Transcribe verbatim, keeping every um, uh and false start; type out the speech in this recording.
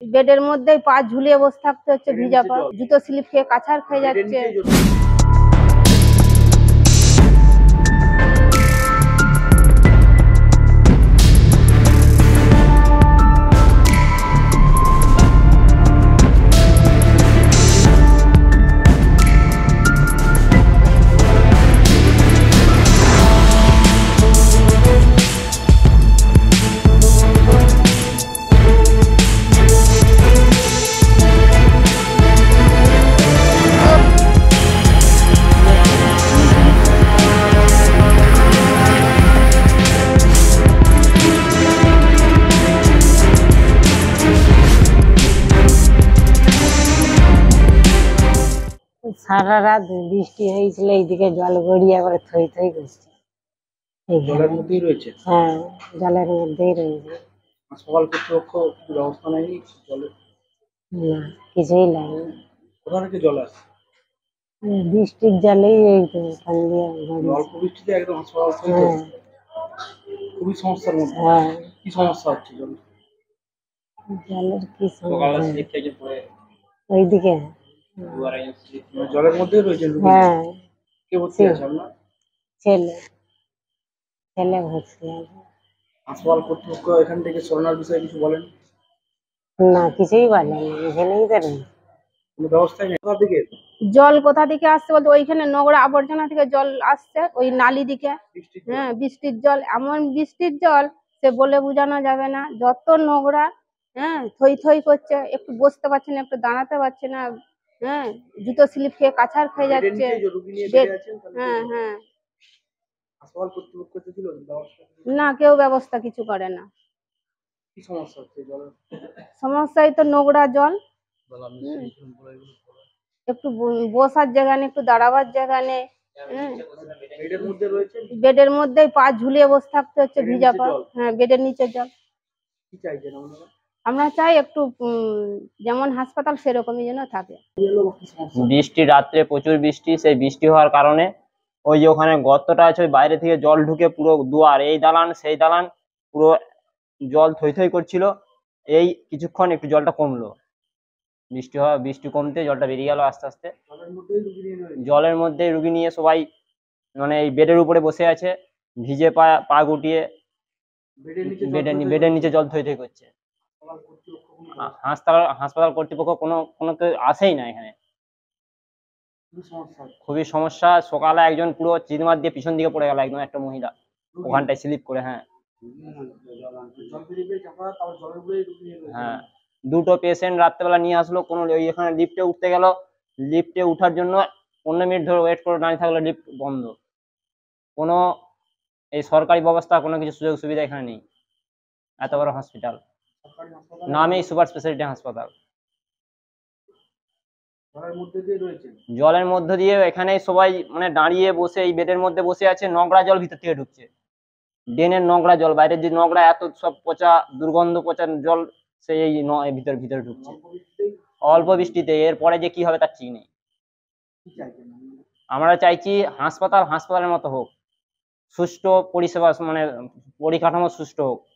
বেডের মধ্যেই পা ঝুলিয়ে বসে থাকতে হচ্ছে, ভিজা পা, জুতো স্লিপ খেয়ে কাছার খেয়ে যাচ্ছে। সারা রাত বৃষ্টি হয়েছিল, এইদিকে জল গড়িয়ে করে থই থই করছে। জলের মধ্যেই রয়েছে? হ্যাঁ, জলের মধ্যেই রয়েছে। হাসপাতাল কর্তৃপক্ষ ব্যবস্থা নেয়নি? জলের না, কিছুই লাগেনি। কোথা থেকে জল আসছে? বৃষ্টির জলেই এই তো অল্প বৃষ্টিতে একদম হাসপাতাল। হ্যাঁ, খুবই সমস্যার মধ্যে। হ্যাঁ, কি সমস্যা হচ্ছে জল? জলের কি সমস্যা ওইদিকে? জলের মধ্যেই রয়েছে? হ্যাঁ। কে ভর্তি আছে আপনার? ছেলে ছেলে ভর্তি আছে। হাসপাতাল কর্তৃপক্ষ এখান থেকে সরানোর বিষয়ে কিছু বলেন? না, কিছুই বলেনি, এখানেই তো কোনো ব্যবস্থাই নেই। কোথা থেকে জল কোথা থেকে আসছে বলতে ওইখানে নোংরা আবর্জনা থেকে জল আসছে, ওই নালি দিকে। হ্যাঁ, বৃষ্টির জল, এমন বৃষ্টির জল সে বলে বোঝানো যাবে না। যত নোংরা, হ্যাঁ, থই থই করছে, একটু বসতে পারছে না, একটু দাঁড়াতে পারছে না। হ্যাঁ, জুতো স্লিপ খেয়ে কাছার খেয়ে যাচ্ছে। হ্যাঁ, হ্যাঁ। না, কেউ ব্যবস্থা কিছু করে না। কি সমস্যা হচ্ছে জলের? সমস্যাই তো নোংরা জল, একটু বসার জায়গা নেই, একটু দাঁড়াবার জায়গা নেই। বেডের মধ্যেই পা ঝুলিয়ে বসে থাকতে হচ্ছে, ভিজা পা। হ্যাঁ, বেডের নিচে জল। কি চাইছেন আপনারা? আমরা চাই একটু যেমন হাসপাতাল সেরকমই যেন থাকে। বৃষ্টি, রাত্রে প্রচুর বৃষ্টি, সেই বৃষ্টি হওয়ার কারণে ওই যে ওখানে গর্তটা আছে, ওই বাইরে থেকে জল ঢুকে পুরো দুয়ার, এই দালান সেই দালান পুরো জল থই থই করছিল। এই কিছুক্ষণ একটু জলটা কমলো, বৃষ্টি হওয়া বৃষ্টি কমতে জলটা বেরিয়ে গেল আস্তে আস্তে। জলের মধ্যে রুগী নিয়ে সবাই মানে এই বেডের উপরে বসে আছে, ভিজে পা পা গুটিয়ে বেডের বেডের নিচে জল থই থই করছে। হাসপাতাল হাসপাতাল কর্তৃপক্ষ কোনো কোনো কেউ আসেই না এখানে। খুবই সমস্যা। সকালে একজন পুরো চিৎমার দিয়ে পিছন দিকে পড়ে গেল, একদম একটা মহিলা ওখানটায় স্লিপ করে। হ্যাঁ, হ্যাঁ, দুটো পেশেন্ট রাত্রেবেলা নিয়ে আসলো। কোনো ওই এখানে লিফটে উঠতে গেল, লিফটে উঠার জন্য পনেরো মিনিট ধরে ওয়েট করে দাঁড়িয়ে থাকলো, লিফট বন্ধ। কোনো এই সরকারি ব্যবস্থা কোনো কিছু সুযোগ সুবিধা এখানে নেই। এত বড় হসপিটাল, নামেই সুপার স্পেশালিটি হাসপাতাল। জলের মধ্যে দিয়ে এখানে সবাই মানে দাঁড়িয়ে বসে এই বেডের মধ্যে বসে আছে, নোংরা জল ভিতর থেকে ঢুকছে, ড্রেনের নোংরা জল, বাইরের যে নোংরা এত সব পচা দুর্গন্ধ পচা জল সেই এই ভিতর ভিতরে ঢুকছে অল্প বৃষ্টিতে। এরপরে যে কি হবে তার ঠিক নেই। আমরা চাইছি হাসপাতাল হাসপাতালের মতো হোক, সুষ্ঠু পরিষেবা মানে পরিকাঠামো সুষ্ঠু হোক।